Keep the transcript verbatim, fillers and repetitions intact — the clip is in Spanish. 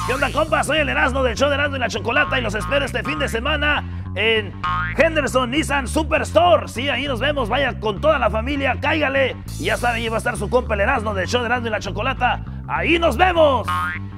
¿Qué onda, compa? Soy el Erasmo del show de Erasmo y la Chocolata y los espero este fin de semana en Henderson Nissan Superstore. Sí, ahí nos vemos. Vaya con toda la familia, cáigale. Y ya saben, ahí va a estar su compa el Erasmo del show de Erasmo y la Chocolata. ¡Ahí nos vemos!